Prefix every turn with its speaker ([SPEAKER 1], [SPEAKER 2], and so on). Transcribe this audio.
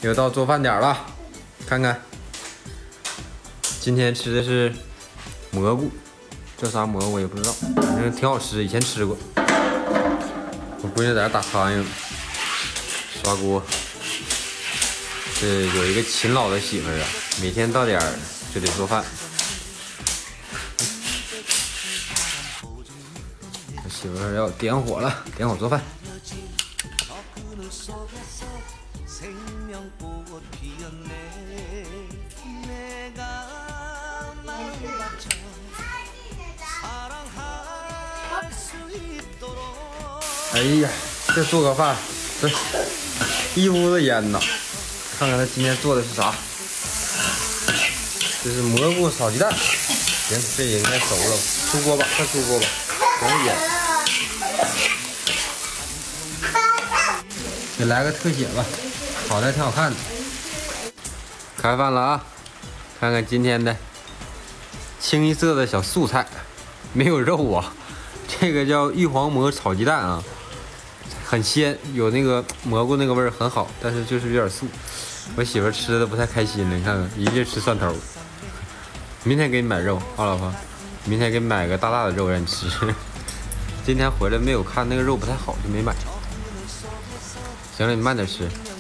[SPEAKER 1] 又到做饭点了，看看，今天吃的是蘑菇，这啥蘑菇我也不知道，反正挺好吃，以前吃过。我闺女在这打苍蝇，刷锅。这有一个勤劳的媳妇儿啊，每天到点儿就得做饭。我媳妇儿要点火了，点火做饭。 哎呀，这做个饭，这一屋子烟呐！看看他今天做的是啥？这是蘑菇炒鸡蛋。行，这也应该熟了，出锅吧，快出锅吧，全是烟。给来个特写吧，炒的挺好看的。开饭了啊！看看今天的清一色的小素菜，没有肉啊。这个叫玉皇蘑炒鸡蛋啊。 很鲜，有那个蘑菇那个味儿很好，但是就是有点素。我媳妇儿吃的不太开心了，你看看，一劲吃蒜头。明天给你买肉啊，老婆，明天给你买个大大的肉让你吃。今天回来没有看那个肉不太好，就没买。行了，你慢点吃。